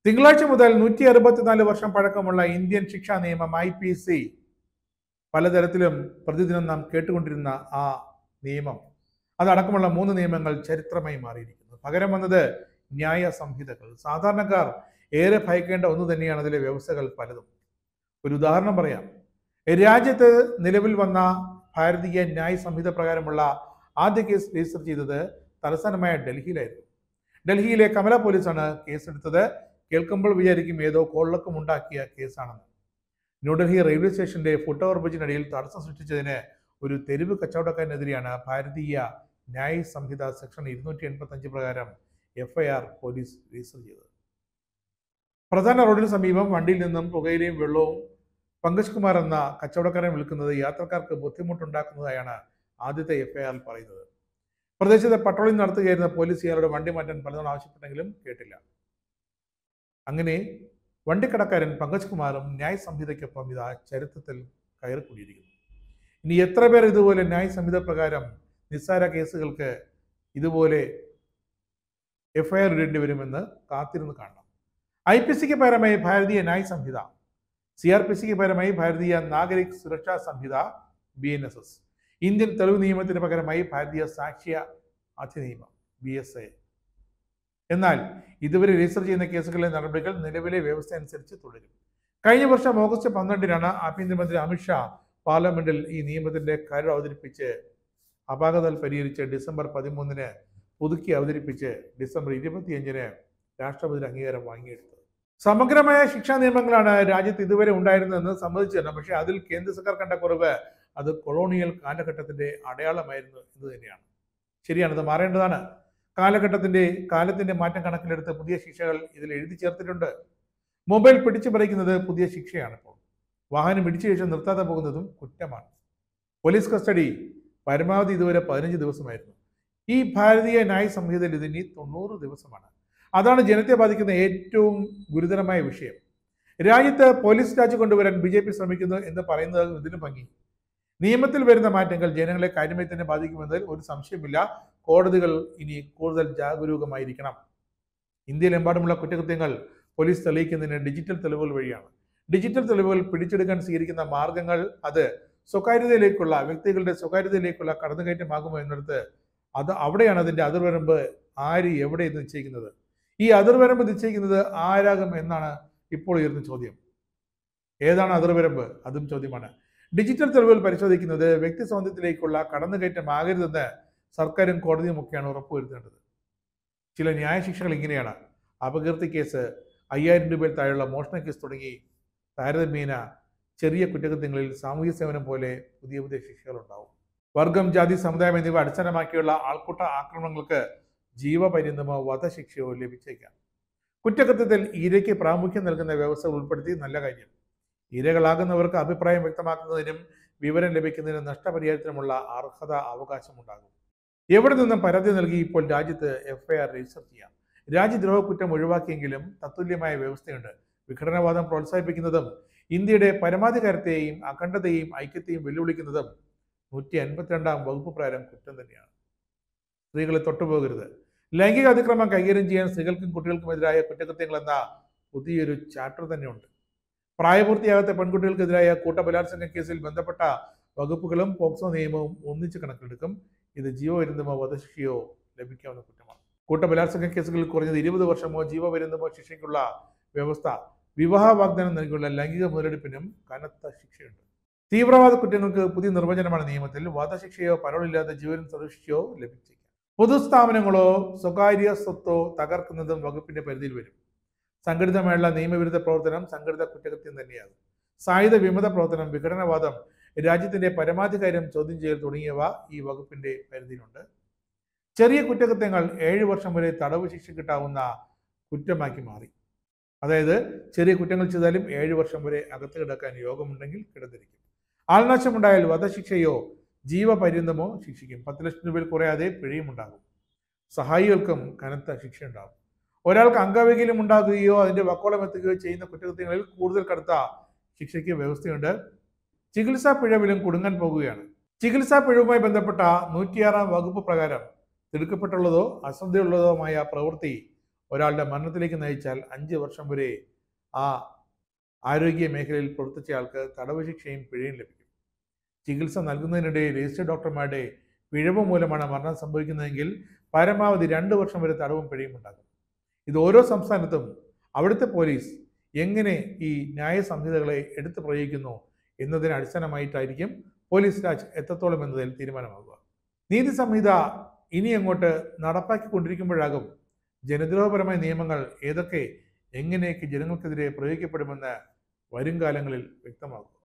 തിങ്കളാഴ്ച മുതൽ 164 വർഷം പഴക്കമുള്ള ഇന്ത്യൻ ശിക്ഷാ നിയമം IPC പലതരത്തിലും പ്രതിദിനം നാം കേട്ടുകൊണ്ടിരുന്ന ആ നിയമം അതടക്കമുള്ള 3 നിയമങ്ങൾ ചരിത്രമായി മാറിയിരിക്കുന്നു. പകരം വന്നത് ന്യായ സംഹിതകൾ. സാധാരണക്കാർ ഏറെ ഭയക്കേണ്ട ഒന്ന് തന്നെയാണ് അതിലെ വ്യവസ്ഥകൾ പലതും. ഒരു ഉദാഹരണം പറയാം. രാജ്യത്ത് നിലവിൽ വന്ന ഭാരതീയ ന്യായ സംഹിത പ്രകാരമുള്ള ആദ്യ കേസ് രജിസ്റ്റർ ചെയ്തത് തലസ്ഥാനമായ ഡൽഹിയിലായിരുന്നു. ഡൽഹിയിലെ കമല പോലീസാണ് കേസെടുത്തത്. കേൾക്കുമ്പോൾ വിചാരിക്കും ഏതോ കോളക്കം ഉണ്ടാക്കിയ കേസാണെന്ന്. ന്യൂഡൽഹി റെയിൽവേ സ്റ്റേഷന്റെ ഫുട് ഓവർ ബ്രിഡ്ജിനിടയിൽ തടസ്സം സൃഷ്ടിച്ചതിന് ഒരു തെരുവ് കച്ചവടക്കാരനെതിരെയാണ് ഭാരതീയ ന്യായ സംഹിത സെക്ഷൻ 285 പ്രകാരം FIR പോലീസ് രജിസ്റ്റർ ചെയ്തത്. പ്രധാന റോഡിന് സമീപം വണ്ടിയിൽ നിന്നും പുകയിലയും വെള്ളവും പങ്കജ് കുമാർ എന്ന കച്ചവടക്കാരൻ വിൽക്കുന്നത് യാത്രക്കാർക്ക് ബുദ്ധിമുട്ടുണ്ടാക്കുന്നതായാണ് ആദ്യത്തെ FIR പറയുന്നത്. പ്രദേശത്ത് പട്രോളിംഗ് നടത്തുകയായിരുന്ന പോലീസ് ഇയാളുടെ വണ്ടി മാറ്റാൻ പലതവണ ആവശ്യപ്പെട്ടെങ്കിലും കേട്ടില്ല. അങ്ങനെ വണ്ടിക്കടക്കാരൻ പങ്കജ് കുമാറും ന്യായ സംഹിതയ്ക്കൊപ്പം ഇതാ ചരിത്രത്തിൽ കയറിക്കൂടിയിരിക്കുന്നു. ഇനി എത്ര പേർ ഇതുപോലെ ന്യായ സംഹിത പ്രകാരം നിസ്സാര കേസുകൾക്ക് ഇതുപോലെ FIR ഇടേണ്ടി വരുമെന്ന് കാത്തിരുന്ന് കാണണം. IPCക്ക് പകരമായി ഭാരതീയ ന്യായ സംഹിത, CRPCക്ക് പകരമായി ഭാരതീയ നാഗരിക് സുരക്ഷാ സംഹിത BNSS, ഇന്ത്യൻ തെളിവ് നിയമത്തിന് പകരമായി ഭാരതീയ സാക്ഷ്യ അധിനിയമം BSA. എന്നാൽ ഇതുവരെ രജിസ്റ്റർ ചെയ്യുന്ന കേസുകളിലെ നടപടികൾ നിലവിലെ വ്യവസ്ഥ അനുസരിച്ച് തുടരും. കഴിഞ്ഞ വർഷം ഓഗസ്റ്റ് 12-നാണ് ആഭ്യന്തരമന്ത്രി അമിത്ഷാ പാർലമെന്റിൽ ഈ നിയമത്തിന്റെ കരട് അവതരിപ്പിച്ച് അപാകതകൾ പരിഹരിച്ച് ഡിസംബർ 13-ന് പുതുക്കി അവതരിപ്പിച്ച് ഡിസംബർ 25-ന് രാഷ്ട്രപതി അംഗീകാരം വാങ്ങിയെടുത്തത്. സമഗ്രമായ ശിക്ഷാ നിയമങ്ങളാണ് രാജ്യത്ത് ഇതുവരെ ഉണ്ടായിരുന്നതെന്ന് സമ്മതിച്ചിരുന്നു. പക്ഷേ അതിൽ കേന്ദ്ര സർക്കാർ കണ്ട കുറവ് അത് കൊളോണിയൽ കാലഘട്ടത്തിന്റെ അടയാളമായിരുന്നു എന്ന് തന്നെയാണ്. ശരിയാണ്, അത് മാറേണ്ടതാണ്. കാലത്തിന്റെ മാറ്റം കണക്കിലെടുത്ത് പുതിയ ശിക്ഷകൾ ഇതിൽ എഴുതി ചേർത്തിട്ടുണ്ട്. മൊബൈൽ പിടിച്ചു പറിക്കുന്നത് പുതിയ ശിക്ഷയാണ്. ഇപ്പോൾ വാഹനം ഇടിച്ചു ശേഷം നിർത്താതെ പോകുന്നതും കുറ്റമാണ്. പോലീസ് കസ്റ്റഡി പരമാവധി ഇതുവരെ 15 ദിവസമായിരുന്നു. ഈ ഭാരതീയ ന്യായ സംഹിതയിൽ ഇതിനി 90 ദിവസമാണ്. അതാണ് ജനത്തെ ബാധിക്കുന്ന ഏറ്റവും ഗുരുതരമായ വിഷയം. രാജ്യത്ത് പോലീസ് രാജ് കൊണ്ടുവരാൻ BJP ശ്രമിക്കുന്നു എന്ന് പറയുന്നത് ഇതിന് ഭംഗി. നിയമത്തിൽ വരുന്ന മാറ്റങ്ങൾ ജനങ്ങളെ കാര്യമായി തന്നെ ബാധിക്കുമെന്നതിൽ ഒരു സംശയമില്ല. കോടതികൾ ഇനി കൂടുതൽ ജാഗരൂകമായിരിക്കണം. ഇന്ത്യയിലെമ്പാടുമുള്ള കുറ്റകൃത്യങ്ങൾ പോലീസ് തെളിയിക്കുന്നതിന് ഡിജിറ്റൽ തെളിവുകൾ വഴിയാണ്. ഡിജിറ്റൽ തെളിവുകൾ പിടിച്ചെടുക്കാൻ സ്വീകരിക്കുന്ന മാർഗങ്ങൾ അത് വ്യക്തികളുടെ സ്വകാര്യതയിലേക്കുള്ള കടന്നുകയറ്റമാകുമോ എന്നിടത്ത് അവിടെയാണ് അതിന്റെ അതിർവരമ്പ് ആര് എവിടെ നിശ്ചയിക്കുന്നത്. ഈ അതിർവരമ്പ് നിശ്ചയിക്കുന്നത് ആരാകും എന്നാണ് ഇപ്പോൾ ഉയർന്ന ചോദ്യം. ഏതാണ് അതിർവരമ്പ്? അതും ചോദ്യമാണ്. ഡിജിറ്റൽ തെളിവുകൾ പരിശോധിക്കുന്നത് വ്യക്തി സ്വാതന്ത്ര്യത്തിലേക്കുള്ള കടന്നുകയറ്റമാകരുതെന്ന് സർക്കാരും കോടതിയും ഒക്കെയാണ് ഉറപ്പുവരുത്തേണ്ടത്. ചില ന്യായ ശിക്ഷകൾ ഇങ്ങനെയാണ്. അപകീർത്തി കേസ്, 5000 രൂപയിൽ താഴെയുള്ള മോഷണ കേസ് തുടങ്ങി താരതമ്യേന ചെറിയ കുറ്റകൃത്യങ്ങളിൽ സാമൂഹ്യ സേവനം പോലെ പുതിയ പുതിയ ശിക്ഷകൾ ഉണ്ടാവും. വർഗം, ജാതി, സമുദായം എന്നിവ അടിസ്ഥാനമാക്കിയുള്ള ആൾക്കൂട്ട ആക്രമണങ്ങൾക്ക് ജീവപര്യന്തമോ വധശിക്ഷയോ ലഭിച്ചേക്കാം. കുറ്റകൃത്യത്തിൽ ഇരയ്ക്ക് പ്രാമുഖ്യം നൽകുന്ന വ്യവസ്ഥ ഉൾപ്പെടുത്തി നല്ല കാര്യം. ഇരകളാകുന്നവർക്ക് അഭിപ്രായം വ്യക്തമാക്കുന്നതിനും വിവരം ലഭിക്കുന്നതിനും നഷ്ടപരിഹാരത്തിനുമുള്ള അർഹത അവകാശമുണ്ടാകും. എവിടെ നിന്നും പരാതി നൽകി ഇപ്പോൾ രാജ്യത്ത് FIR രജിസ്റ്റർ ചെയ്യാം. രാജ്യദ്രോഹ കുറ്റം ഒഴിവാക്കിയെങ്കിലും തത്തുല്യമായ വ്യവസ്ഥയുണ്ട്. വിഘടനവാദം പ്രോത്സാഹിപ്പിക്കുന്നതും ഇന്ത്യയുടെ പരമാധികാരത്തെയും അഖണ്ഡതയെയും ഐക്യത്തെയും വെല്ലുവിളിക്കുന്നതും 152-ാം വകുപ്പ് പ്രകാരം കുറ്റം തന്നെയാണ്. സ്ത്രീകളെ തൊട്ടുപോകരുത്. ലൈംഗിക അതിക്രമം കൈകാര്യം ചെയ്യാൻ സ്ത്രീകൾക്കും കുട്ടികൾക്കുമെതിരായ കുറ്റകൃത്യങ്ങൾ എന്ന പുതിയൊരു ചാപ്റ്റർ തന്നെയുണ്ട്. പ്രായപൂർത്തിയാകാത്ത പെൺകുട്ടികൾക്കെതിരായ കൂട്ടബലാത്സംഗ കേസിൽ ബന്ധപ്പെട്ട വകുപ്പുകളും പോക്സോ നിയമവും ഒന്നിച്ച് കണക്കിലെടുക്കും. ഇത് ജീവപര്യന്തമോ വധശിക്ഷയോ ലഭിക്കാവുന്ന കുറ്റമാണ്. കൂട്ടബലാത്സംഗ കേസുകളിൽ കുറഞ്ഞത് 20 വർഷമോ ജീവപര്യന്തമോ ശിക്ഷയ്ക്കുള്ള വ്യവസ്ഥ. വിവാഹ വാഗ്ദാനം നൽകിയുള്ള ലൈംഗിക മുതലെടുപ്പിനും കനത്ത ശിക്ഷയുണ്ട്. തീവ്രവാദ കുറ്റങ്ങൾക്ക് പുതിയ നിർവചനമാണ് നിയമത്തിൽ. വധശിക്ഷയോ പരോളില്ലാതെ ജീവനും സ്വദേശിയോ ലഭിച്ചേക്കാം. പൊതുസ്ഥാപനങ്ങളോ സ്വകാര്യ സ്വത്തോ തകർക്കുന്നതും വകുപ്പിന്റെ പരിധിയിൽ വരും. സംഘടിതമായുള്ള നിയമവിരുദ്ധ പ്രവർത്തനം സംഘടിത കുറ്റകൃത്യം തന്നെയാകും. സായുധ വിമത പ്രവർത്തനം, വിഘടനവാദം, രാജ്യത്തിന്റെ പരമാധികാരം ചോദ്യം ചെയ്യൽ തുടങ്ങിയവ ഈ വകുപ്പിന്റെ പരിധിയിലുണ്ട്. ചെറിയ കുറ്റകൃത്യങ്ങൾ 7 വർഷം വരെ തടവ് ശിക്ഷ കിട്ടാവുന്ന കുറ്റമാക്കി മാറി. അതായത് ചെറിയ കുറ്റങ്ങൾ ചെയ്താലും 7 വർഷം വരെ അകത്ത് കിടക്കാൻ യോഗമുണ്ടെങ്കിൽ കിടന്നിരിക്കും. ആൾനാശമുണ്ടായാൽ വധശിക്ഷയോ ജീവപര്യന്തമോ ശിക്ഷിക്കും. 10 ലക്ഷം രൂപയിൽ കുറയാതെ പിഴയും ഉണ്ടാകും. സഹായികൾക്കും കനത്ത ശിക്ഷയുണ്ടാകും. ഒരാൾക്ക് അംഗവൈകല്യം ഉണ്ടാകുകയോ അതിന്റെ വക്കോളം എത്തുകയോ ചെയ്യുന്ന കുറ്റകൃത്യങ്ങളിൽ കൂടുതൽ കടുത്ത ശിക്ഷയ്ക്ക് വ്യവസ്ഥയുണ്ട്. ചികിത്സാ പിഴവിലും കുടുങ്ങാൻ പോകുകയാണ്. ചികിത്സാ പിഴവുമായി ബന്ധപ്പെട്ട 106-ാം വകുപ്പ് പ്രകാരം തിടുക്കപ്പെട്ടുള്ളതോ അശ്രദ്ധയുള്ളതോമായ പ്രവൃത്തി ഒരാളുടെ മരണത്തിലേക്ക് നയിച്ചാൽ 5 വർഷം വരെ ആ ആരോഗ്യ മേഖലയിൽ പ്രവർത്തിച്ചയാൾക്ക് തടവ് ശിക്ഷയും പിഴയും ലഭിക്കും. ചികിത്സ നൽകുന്നതിനിടെ രജിസ്റ്റേഡ് ഡോക്ടർമാരുടെ പിഴവ് മൂലമാണ് മരണം സംഭവിക്കുന്നതെങ്കിൽ പരമാവധി 2 വർഷം വരെ തടവും പിഴയും ഉണ്ടാകും. ഇത് ഓരോ സംസ്ഥാനത്തും അവിടുത്തെ പോലീസ് എങ്ങനെ ഈ ന്യായ സംഹിതകളെ എടുത്തു പ്രയോഗിക്കുന്നു എന്നതിനെ അടിസ്ഥാനമായിട്ടായിരിക്കും പോലീസ് രാജ് എത്രത്തോളം എന്നതിൽ തീരുമാനമാകുക. നീതി സംഹിത ഇനി അങ്ങോട്ട് നടപ്പാക്കിക്കൊണ്ടിരിക്കുമ്പോഴാകും ജനദ്രോഹപരമായ നിയമങ്ങൾ ഏതൊക്കെ എങ്ങനെയൊക്കെ ജനങ്ങൾക്കെതിരെ പ്രയോഗിക്കപ്പെടുമെന്ന് വരും കാലങ്ങളിൽ വ്യക്തമാകും.